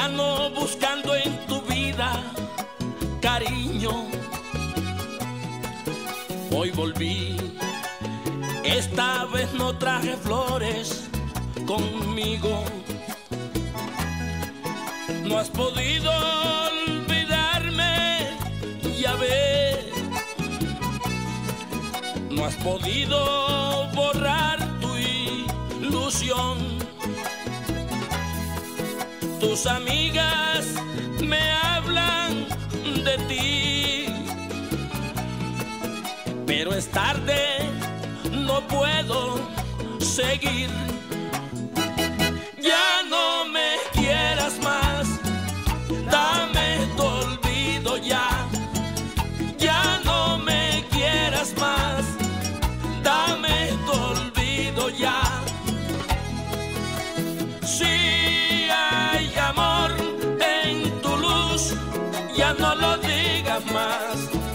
vano buscando en tu vida cariño. Hoy volví, esta vez no traje flores conmigo. No has podido olvidarme, ya ves. No has podido borrar tu ilusión. Tus amigas me hablan de ti, pero es tarde, no puedo seguir. Ya no me quieras más, dame tu olvido ya. Ya no me quieras más, dame tu olvido ya. Si hay amor en tu luz, ya no lo digas más.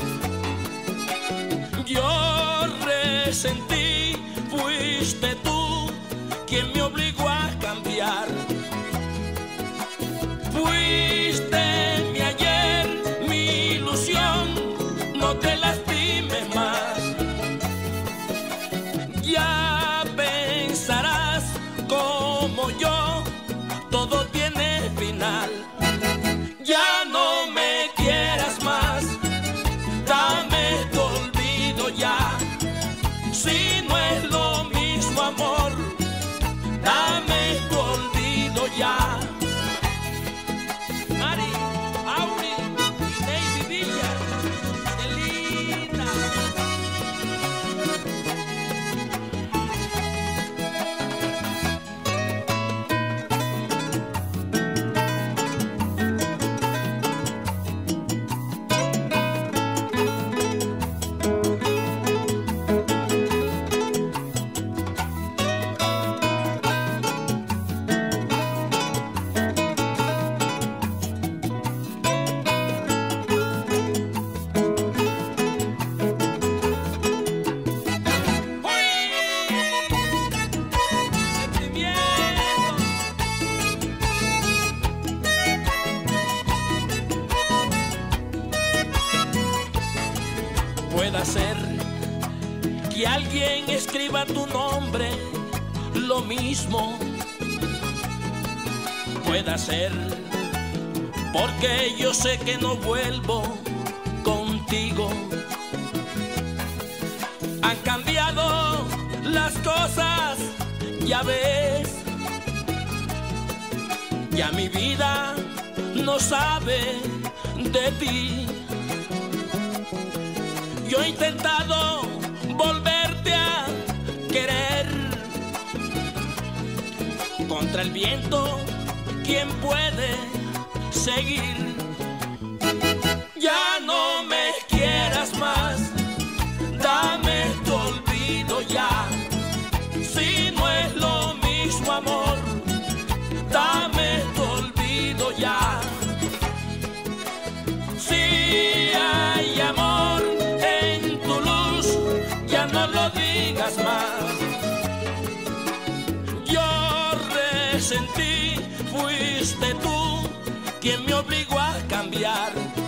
Yo resentí, fuiste tú quien me obligó a cambiar. Fuiste mi ayer, mi ilusión, no te lastimes más. Ya pensarás como yo, todo tiene final. Ya no me quieras más, dame tu olvido ya. Si no es lo mismo amor, dame tu olvido ya. Mari, Auri, David Villa, qué linda. Puede ser que alguien escriba tu nombre, lo mismo. Puede ser porque yo sé que no vuelvo contigo. Han cambiado las cosas, ya ves. Ya mi vida no sabe de ti. Yo he intentado volverte a querer. Contra el viento, ¿quién puede seguir? Ya no me quieras más, dame tu olvido ya. Si no es lo mismo amor, dame tu olvido ya. Si hay amor en tu luz, ya no lo digas más. Yo resentí, fuiste tú quien me obligó a cambiar.